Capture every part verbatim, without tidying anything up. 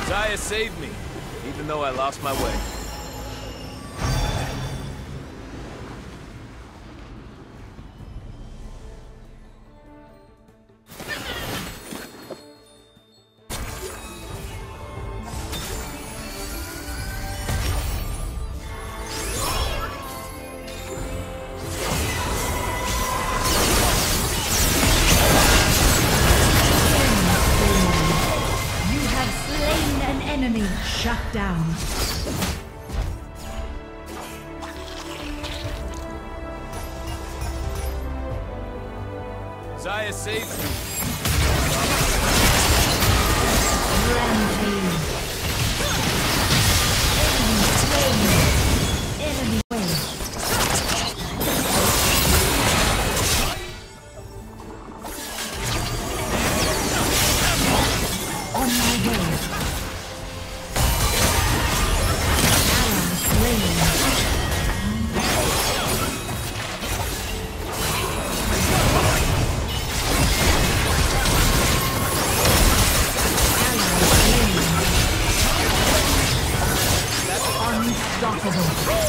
Zaya saved me, even though I lost my way. Enemy shut down. Zaya saved me. Rampage. Enemy slain. Enemy slain. On my way. Unstoppable.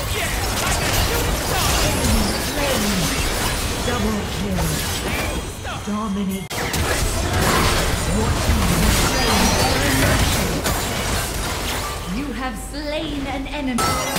Double kill. Dominate. Your team has slain. You have slain an enemy.